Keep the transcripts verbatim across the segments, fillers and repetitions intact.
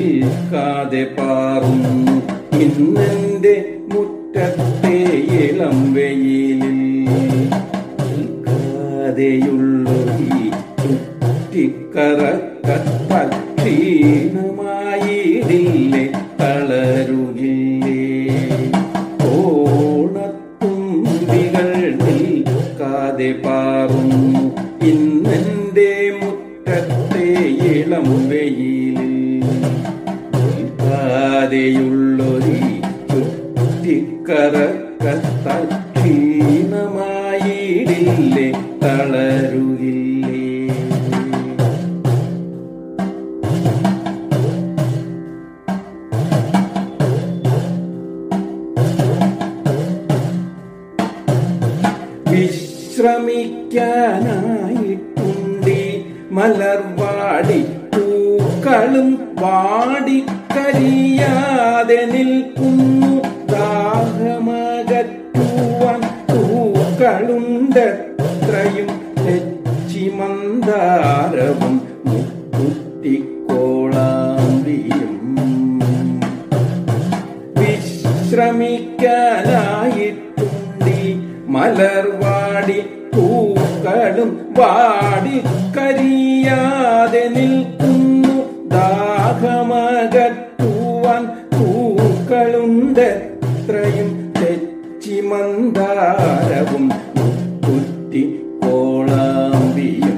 നിൽക്കാതെ പാറുന്നു ഇന്നെന്റെ മുറ്റത്തെ ഇളം വെയിലിൽ. നിൽക്കാതെയുള്ളൊരു ചുറ്റിക്കറക്കത്താൽ ക്ഷീണമായിടില്ലേ തളരുകില്ലേ. ഓണത്തുമ്പികൾ നിൽക്കാതെ പാറുന്നു ഇന്നെന്റെ മുറ്റത്തെ ഇളം വെയിലിൽ. നിൽക്കാതെയുള്ളൊരു ചുറ്റിക്കറക്കത്താൽ ക്ഷീണമായിടില്ലേ തളരുകില്ലേ. വിശ്രമിക്കാനായിട്ടുണ്ടി മലർവാടി പൂക്കളും വാടിക്കരിയാതെ നിൽക്കുന്നു. ദാഹമകറ്റുവാൻ പൂക്കളുണ്ടെത്രയും തെച്ചിമന്ദാരവും മുക്കുറ്റിക്കോളാമ്പിയും. വിശ്രമിക്കാനായിട്ടുണ്ടി മലർവാടി പൂക്കളും വാടിക്കരിയാതെ നിൽക്കുന്നു. ദാഹമകറ്റുവാൻ പൂക്കളുണ്ടെത്രയും തെച്ചിമന്ദാരവും മുക്കുറ്റിക്കോളാമ്പിയും.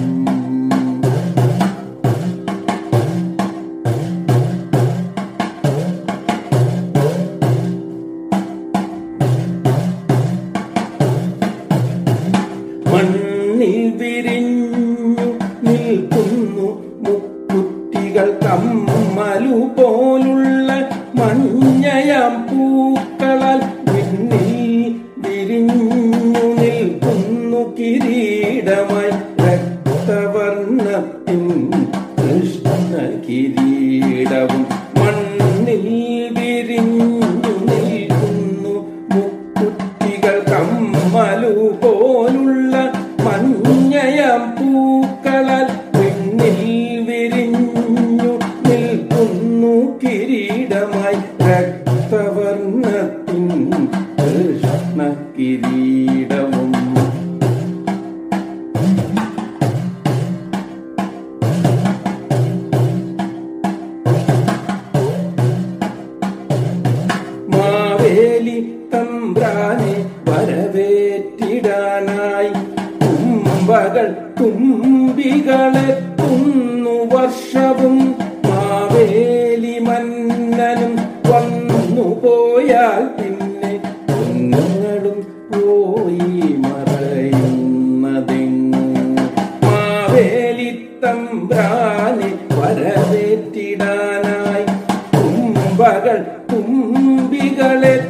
മണ്ണിൽ വിരിഞ്ഞു നിൽക്കുന്നു മുക്കുറ്റികൾ കമ്മലു പോലുള്ള മഞ്ഞയാം പൂക്കളാൽ. വിണ്ണിൽ വിരിഞ്ഞു നിൽക്കുന്നു കിരീടമായി രക്തവർണ്ണത്തിൻ കൃഷ്ണ കിരീടവും. മണ്ണിൽ വിരിഞ്ഞു നിൽക്കുന്നു മുക്കുറ്റികൾ കമ്മലു പോലുള്ള മഞ്ഞയാം പൂക്കളാൽ. വിണ്ണിൽ വിരിഞ്ഞു നിൽക്കുന്നു കിരീടമായി രക്തവർണ്ണത്തിൻ കൃഷ്ണ കിരീടവും. മാവേലി തമ്പ്രാനെ വരവേറ്റിടാനായി തുമ്പകൾ തുമ്പികളെത്തുന്നു വർഷവും. മാവേലി മന്നനും വന്നു പോയാൽ പിന്നെ കുഞ്ഞുങ്ങളും പോയി മറയുന്നതെങ്ങു. മാവേലി തമ്പ്രാനെ വരവേറ്റിടാനായി തുമ്പകൾ തുമ്പികളെ